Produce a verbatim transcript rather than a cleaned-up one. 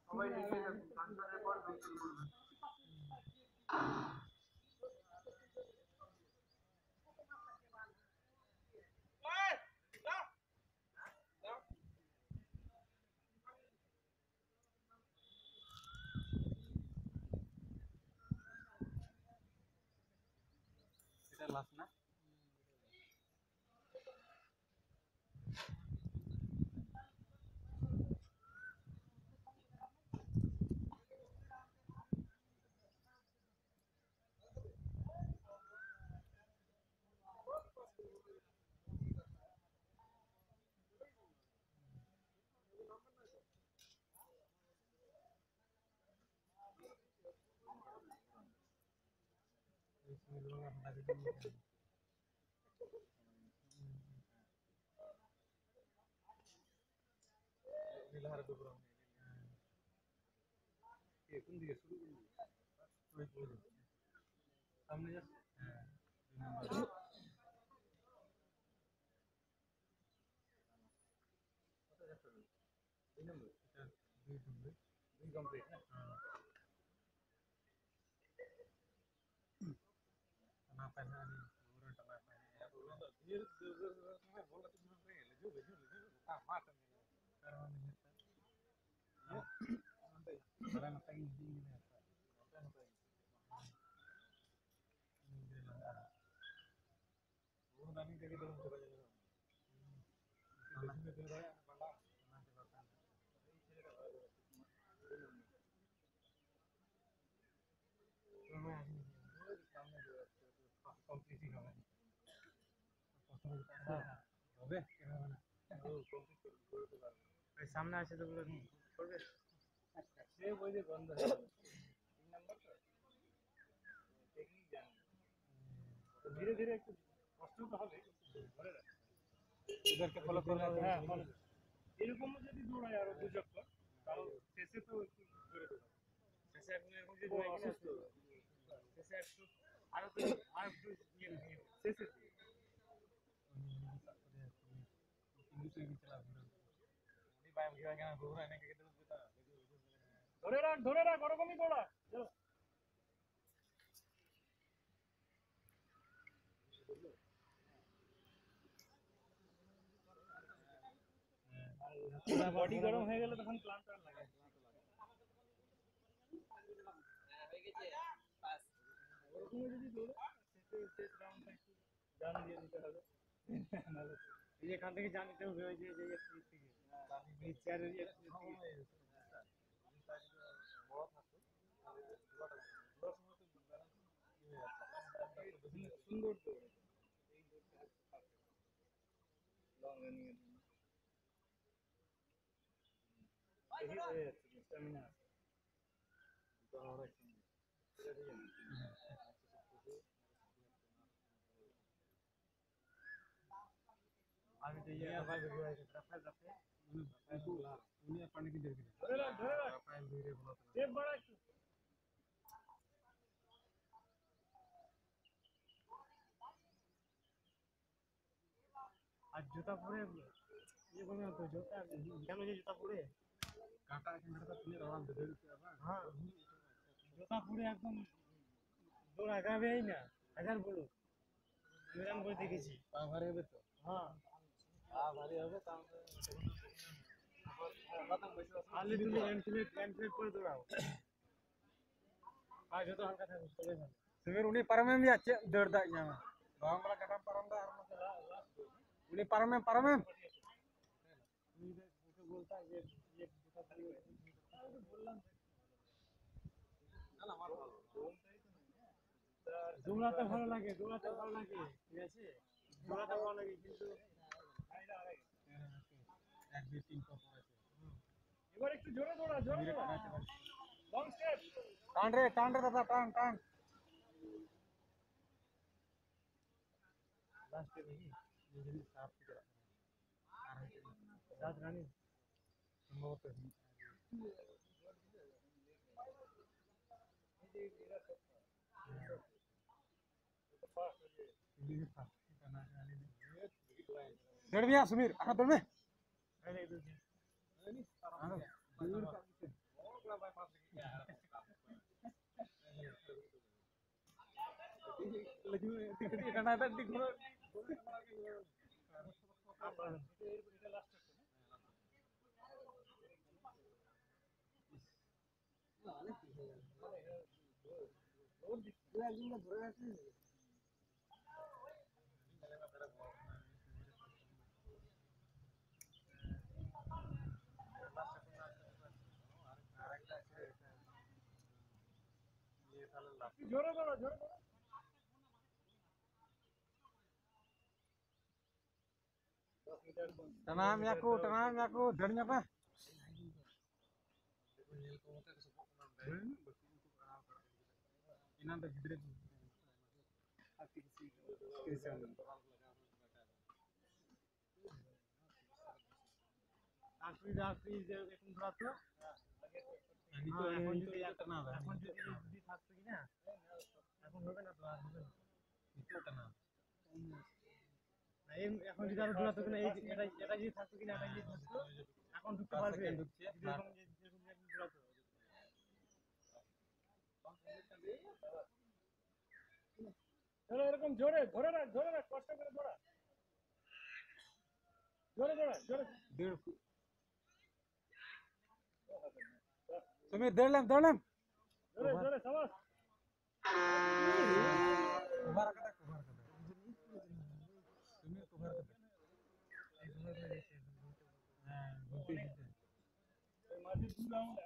এটা লাস্ট না সামনে যাচ্ছে হ্যাঁ দুই নম্বর এটা দুই নম্বর দুই কমপ্লিট না না পায় না আমি ওরটা না পায় না ধীরে ধীরে সময় বলা তুমি না গেলে जो जो जो का मार কারণ এটা বড় না তাই দিন না এটা না তাই वो नानी जगह तो चला जाएगा इसमें दे रहा है बड़ा ना के बात है तो मैं आदमी सामने जो कंप्लीट ही होगा हां হবে কেন না ও কমপ্লিট করতে পারবে এই সামনে আছে তো বলে করবে সে ওই যে বন্ধ হয়ে গেল তিন নাম্বার তো টেকনিক জানো তো ধীরে ধীরে একটু কষ্ট তো হবে ধরে রাখ इधर ফলো করে হ্যাঁ ফলো এরকম যদি দৌড়ায় আর দুই চক্কর তাও শেষে তো একটু করে দেবে শেষে এখন এরকম যদি হয় অসুস্থ শেষে একটু আর একটু আর একটু ইয়ে দিয়ে শেষে কিন্তু তুই চলা উনি বাইম গিয়ে কেন দৌড়া এনে কে দেবে তা ধরে রাখ ধরে রাখ ওরকমই দৌড়া চলো বডি গরম হয়ে গেলে তখন প্লান প্লান লাগে হ্যাঁ হয়ে গেছে পাস ওরকম যদি দৌড়ে সেটা শেষ রাউন্ডটা একটু জান দিয়ে দিতে হবে নালে এই এখান থেকে জান দিতে হবে ওই যে যে ফ্রি থেকে আমি এই চেয়ারের এই বড় থাকতো বড় সময় তো ব্যালেন্স সুন্দর দৌড়ে এই দৌড়টা লং রানিং এর দেখি হয়ে যাচ্ছে স্ট্যামিনা তো অনেক আমি তো ये भाई वीडियो है रफा रफा उन्हें पानी की दे दे धरे रख धरे रख रफा धीरे बोला सेफ बड़ा आज जूता पूरे ये बोल रहा तो जूता क्या मुझे जूता पूरे काटा के मेरे को तुमने रवा दे दे हां जूता पूरे एकदम দৌড় আগাবে না হাজার বলো এরকম করে দেখেছি পা ভারী হবে তো হ্যাঁ পা ভারী হবে তাহলে আলে তুমি এমপ্লেট এমপ্লেট করে দৌড়াও পা যত হালকা থাকবে চলে যাবে তুমি উনি পারমেন भी अच्छे दौड़ता है यहां गांव वाला कटा परमदा और मतलब उनी परमेन परमेन उसे बोलता है ये ये जूता बोललाম না না আমার ভালো দৌড়াতে ভালো লাগে দৌড়াতে ভালো লাগে ঠিক আছে দৌড়াতে ভালো লাগে কিন্তু এক দুই তিন পর আছে এবার একটু জোরে দৌড়া জোরে দৌড়া লং স্টেপ টান রে টান রে দাদা টান টান লাস্টে দেখি যদি সাফ করে আর সাত রানি সম্ভবত डर गया सुमीर आना डर में lagi tiga karena tadi gua apa জোরে বলো জোরে বলো Tanam yaku, tanam yaku, darinya apa? Ini nanti gede tuh. Asli asli এখন ধরা তো এখন যদি এখন যদি যদি থাকতো কি না এখন হবে না তো আর হবে না Itu tanam. না এই এখন যদি আরো ধরা তো না এই এটা এটা যদি থাকতো কি না এটা যদি থাকতো এখন ঢুকতে পারবে যদি এরকম যেরকম একদম ধরা তো চলো এরকম জোরে ধরে রাখ ধরে রাখ কষ্ট করে ধরা জোরে ধরা জোরে Dir. Sumir dalam dalam. জোরে জোরে সাবাস Kubar kata kubar kata. Sumir kubar kata. এই ধরে ধরে এসে Nah, bukti itu. মাঝে দুলাম